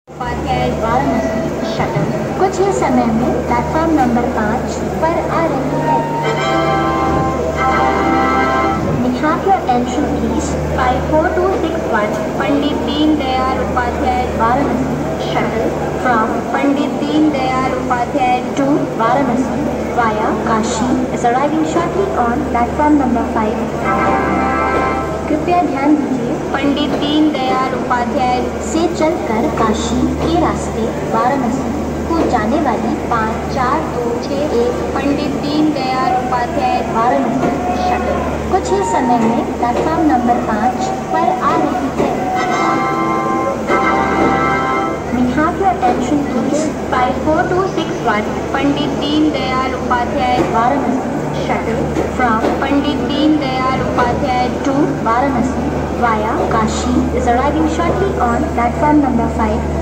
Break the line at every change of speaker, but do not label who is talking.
Varanasi shuttle कुछ ही समय में प्लेटफॉर्म नंबर 5 पर आ रही है। May have your attention please. 54261 Pandit Deendayal Upadhyay Varanasi shuttle from Pandit Deendayal Upadhyay to Varanasi via Kashi is arriving shortly on platform number 5. कृपया ध्यान दीजिए, पंडित दीनदयाल उपाध्याय से चलकर काशी के रास्ते वाराणसी को जाने वाली 54261 पंडित दीनदयाल उपाध्याय वाराणसी शटल कुछ ही समय में प्लेटफॉर्म नंबर 5 पर आ रही है। May have your attention please. 54261 Pandit Deendayal Upadhyay Varanasi shuttle from Pandit Deendayal Upadhyay to Varanasi via Kashi is arriving shortly on platform number 5.